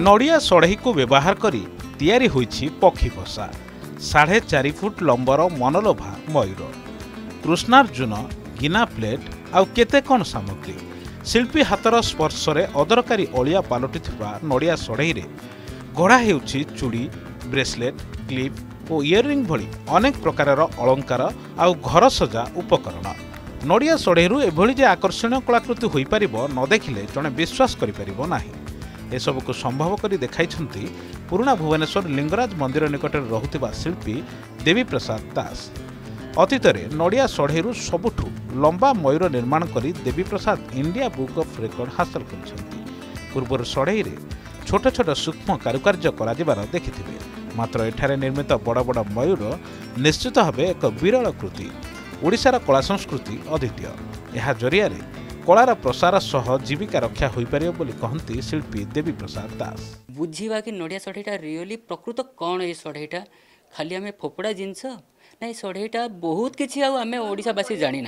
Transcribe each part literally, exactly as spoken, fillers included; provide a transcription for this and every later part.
नड़िया सढ़ई को व्यवहार करी तैयारी होइछि पक्षी बसा साढ़े चारि फुट लंबर मनलोभा मयूर कृष्णार्जुन गिना प्लेट आउ केते कौन सामग्री शिल्पी हाथर स्पर्श अदरकारी अलिया पलटि नड़िया सढ़ई रे गढ़ा हेउछि चूड़ी ब्रेसलेट क्लिप और इयरिंग भली अनेक प्रकार अलंकार आउ घर सजा उपकरण नड़िया सढ़ईरु एभली जे आकर्षणीय कलाकृति होई परिबो न देखिले जणे विश्वास करि परिबो नाही। एसबू को संभव कर देखाई पुराणा भुवनेश्वर लिंगराज मंदिर निकट रहुथिबा शिल्पी देवी प्रसाद दास अतीत नड़िया सढ़ईरु सबुठु लंबा मयूर निर्माण करी Devi Prasad India book of record हासिल करछंती। पूर्व सढ़ई रे छोट छोट सूक्ष्म कारुकार्य करा देखिथिबे मात्र एठारे निर्मित बड़ बड़ मयूर निश्चित भावे एक विरल कृति ओडिशार कला संस्कृति अद्वितीय यह जरिया कलार प्रसार सह जीविका रक्षा हो पारे बोली कहती शिल्पी देवी प्रसाद दास। बुझीबा कि नड़िया सढ़ईटा रियली प्रकृत कौन ये सढ़ईटा खाली आम फोपड़ा जिनस ना सढ़ईटा बहुत किसी आम ओडिशावासी जानी ना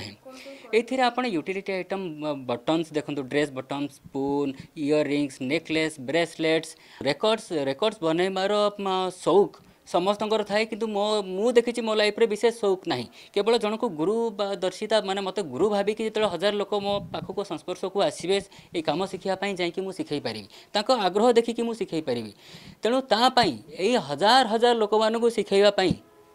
ये आपन यूटिलिटी आइटम बटन्स देखो dress button spoon earrings necklace bracelets records records बनइबार शौक समस्त थाए कि मो मु देखी मो लाइफ रे विशेष शौक ना केवल जन को गुरु दर्शिता माने मत गुरु भाविक जो हजार लोक मो पाखक संस्पर्श को आसवे ये कम शिखापी जा शिखई पारि आग्रह देखिकी मुझे शिखई पारि तेणु तापाई यही हजार हजार लोक मानू शिखापी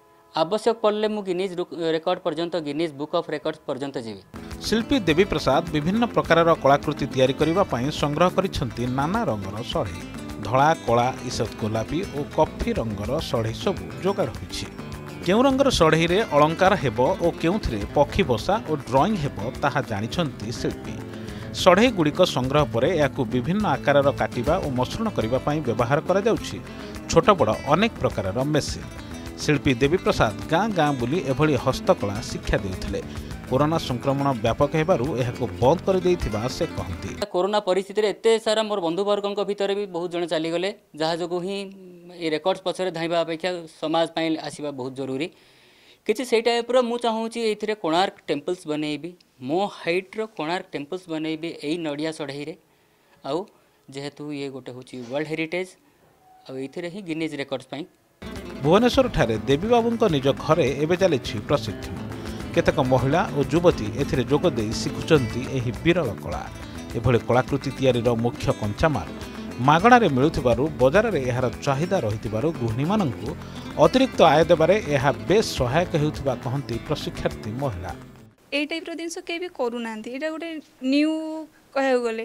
आवश्यक पड़े मु गिनीज रेकर्ड पर्यंत गिनीज बुक ऑफ रेकर्ड्स पर्यंत जीवी। शिल्पी देवी प्रसाद विभिन्न प्रकार कलाकृति तैयारी करने संग्रह करिसेंती नाना रंगर सढ़ई धला कला ईसत गोलापी और कफी रंगर सढ़ई सबू जोगाड़ होइछि। केउ रंगर सढ़ई रे अलंकार हेबो और केउथिरे पक्षी बसा और ड्रॉइंग हेबो ताहा जानिछंती शिल्पी। सढ़ई गुड़िक संग्रह परे याकु विभिन्न आकारर काटिबा और मसृण करिबा पई व्यवहार करा जाउछि छोट बड़ अनेक प्रकारर मेसिन। शिल्पी देवी प्रसाद गाँ गाँ बुली एभली हस्तकला शिक्षा देउथिले कोरोना संक्रमण व्यापक हेबारु एहाको बंद कर देइथिबा से कहंती। कोरोना परिस्थिति रे एते सारा मोर बंधुवर्गों भितर भी बहुत जन चली गले जहाँ जो ही ये रेकर्ड्स पछरे धाइबा अपेक्षा समाज पाई आसीबा बहुत जरूरी किछि से टाइप रो मु चाहूची एथिरे कोणार्क टेम्पल्स बनैबी मो हाइट रो कोणार्क टेम्पल्स बनैबी एई नड़िया सढ़ई रे आउ जेहेतु ये गोटे होची वर्ल्ड हेरिटेज आ एथिरे ही गिनीज रेकर्ड्स पाई। भुवनेश्वर ठारे देवी बाबूंक निज घरे एबे चलिछि प्रशिक्षण केतक महिला और युवती एथिरे जोग देई शिखुचंती एही विरल कला एभली कलाकृति तैयारीर मुख्य कंचामाल मागणारे मिलुथिबारु बजार रे एहार चाहिदा रहिथिबारु गृहिणी माननकु अतिरिक्त आय देबारे एहा बेस सहायक हेउथिबा कहंती प्रशिक्षार्थी महिला। ए टाइप रो दिनस के भी करू नांती एटा गोटे न्यू कहे गले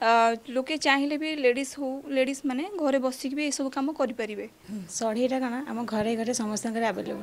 लोके चाहिले भी लेडीज हो लेडीज माने घरे बसिक भी ए सब काम करि परिबे। सढ़ईटा कना हम घरे घरे समस्त अवेलेबल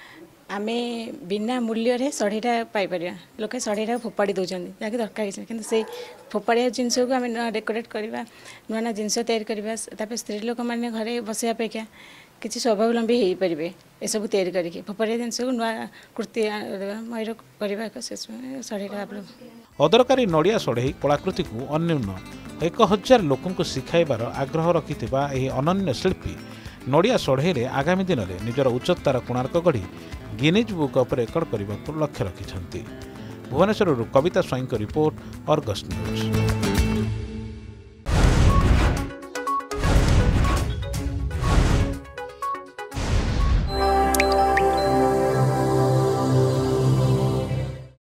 आमे बिना मूल्य रे सढ़ईटा पाई परिया लोके सढ़ईटा फोपाड़ी दउचंदी जाके दरकार कि किंतु से फोपाड़िया जिनस को आम डेकोरेट करवा नुआ नुआ जिनस तैयारी करवा तापर स्त्री लोक मैंने घरे बसे अपेक्षा किसी स्वावलम्बी हो पारे ए सब तैयारी करके फोपाड़िया जिनस को नुआ कुर्ती मयूर करवा सढ़ईटा। अदरकारी नड़िया सढ़ई कलाकृति को अन्यून एक हजार लोक शिखाइबार आग्रह रखिथिबा एही अनन्य शिल्पी नड़िया सढ़ई रे आगामी दिन में निजर उच्चतार कोणार्क गढ़ी गिनीज बुक ऑफ रेकर्ड करने लक्ष्य रखिछंती। Bhubaneswar Kavita Swain report Argus news.